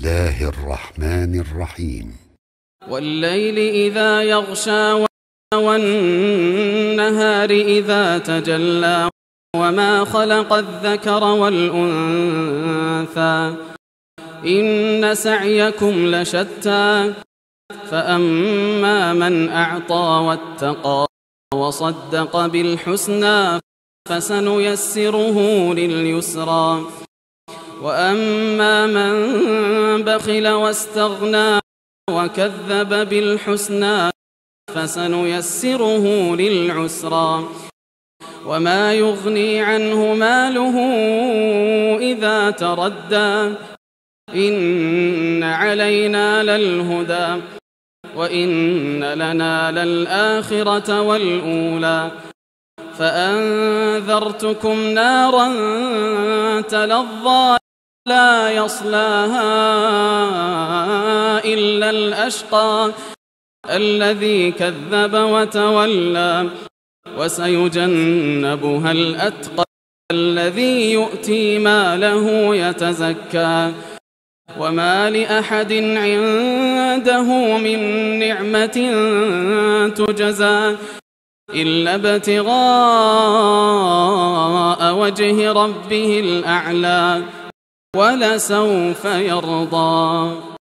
الله الرحمن الرحيم. والليل إذا يغشى والنهار إذا تجلى وما خلق الذكر والأنثى إن سعيكم لشتى فأما من أعطى واتقى وصدق بالحسنى فسنيسره لليسرى وأما من بخل واستغنى وكذب بالحسنى فسنيسره للعسرى وما يغني عنه ماله إذا تردى إن علينا للهدى وإن لنا للآخرة والأولى فأنذرتكم نارا تلظى لا يصلاها إلا الأشقى الذي كذب وتولى وسيجنبها الأتقى الذي يؤتي ماله يتزكى وما لأحد عنده من نعمة تجزى إلا ابتغاء وجه ربه الأعلى ولسوف يرضى.